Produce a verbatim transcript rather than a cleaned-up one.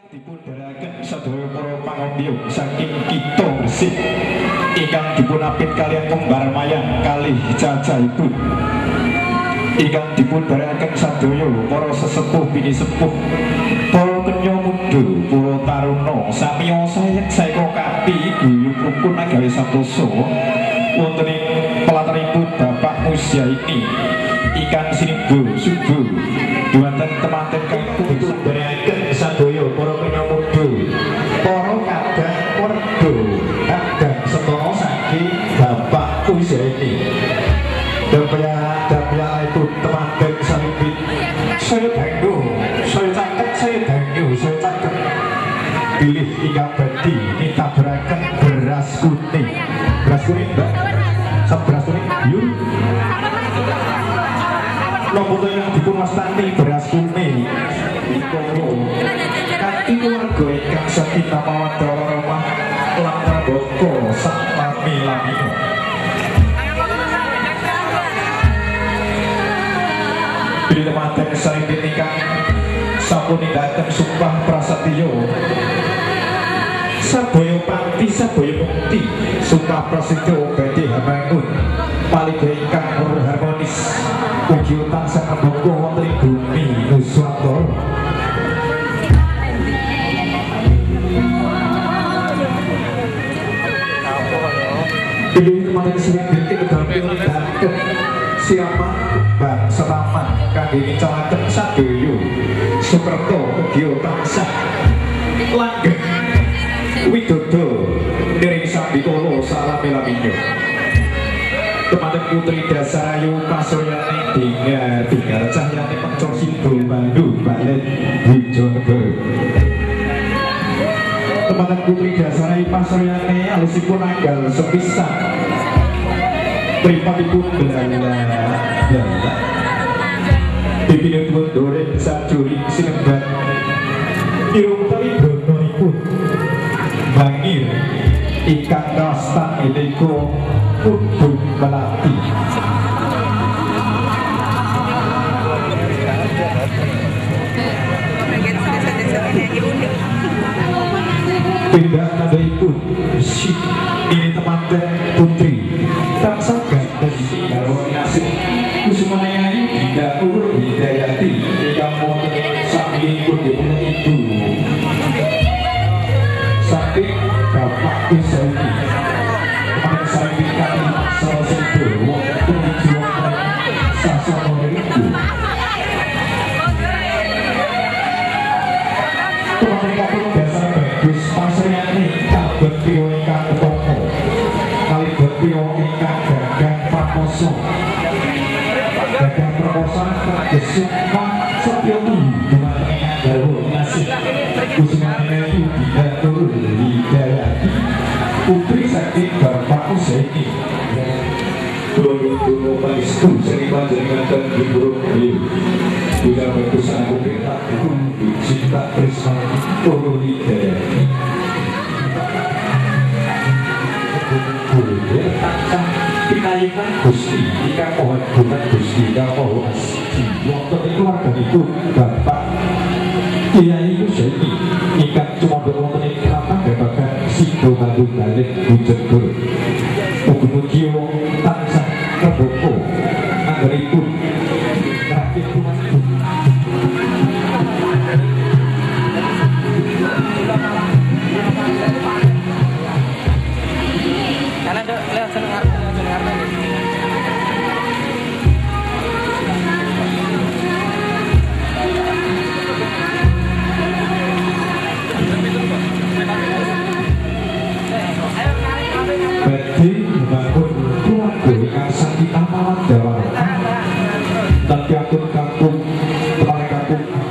dipundharaken sadaya para pangombiya saking kita Gresik ingkang dipunapit kalian kembar mayang kalih cacaipun ingkang dipundharaken sadaya para sesepuh bini sepuh para kenya muda para taruna samiya sayek saeka kapi guyub rukun agawe santosa wonten ing pelatanipun Bapak Musyaini ikan sinimbo subuh duanten temanten kanggo dipundharaken sadaya para kenya muda para kadang werda kadang setara saking Bapak Musyaini dapya dapya itu temanten salibit saya dangu saya cakep saya dangu saya cakep pilih ingkang badhe nitabaraken beras kuning beras kuning mbak sab beras kuning yuk nomor yang dipun wastani beras kuning kanthi keluarga ingkang sakinah mawaddah warahmah lan prabaka sak lami-lamina pilih temanten salibit ingkang sampun nindakaken sumpah prasetya sabaya panti sabaya mukti sumpah prasetya badhe hamangun paligaya ingkang harmonis ugi tansah kembangka wonten ing bumi Nuswantara pilih temanten salibit ingkang nindakaken siapa bang selamat kangge ngicalaken sadaya sukerta ugi tansah langgeng widodo nering sambikala salame-lamina temanten putri Dasarayu pasoyane dingar-dingar cahyane Pengcor Sido Bandung Balen Wijonegoro temanten putri Dasarayu pasoyane alisipun anggal sepisan pripatipun belala belala dipinipun doreng sajuri sinemban irung tali brononipun bangir ikan kastan edeko untuk melati pindah tadaipun si ini temanten putri tansah ganteng garwane nasib kusumanayai tidak urut hidayati ingkang wonten sampinipun dipun ibu saking Bapak Musyaini temanten salibit kali salah satu wonten tujuh wonten sasana ibu temanten kapung dasar bagus pasriyane kabeh piyo ingkang ketoko kalebet piyo ingkang gagang prakoso gagang prakoso gesuk kang setya dumateng ingkang garwa nasib kusumanayai tidak turun hidayati putri saking Bapak Musyaini Dono Pangestu sing panjenengan dan diburuk beliau juga berdosa aku kita pun cinta tresna turun hidayati tansah pinaringan Gusti ingkang mohon dumat Gusti ingkang maha asih wonten ing keluarganipun Bapak Kyai Musyaini ingkang cumandha wonten ing Kraton Babagan Sido Bandung Balen Wijonegoro mugi-mugi tansah keboko anggenipun rakit tumanipun Kalian dok, lihat seneng harta, seneng harta. badhe membangun keluarga ingkang sakinah mawaddah warahmah lan piantun kampung teman kampung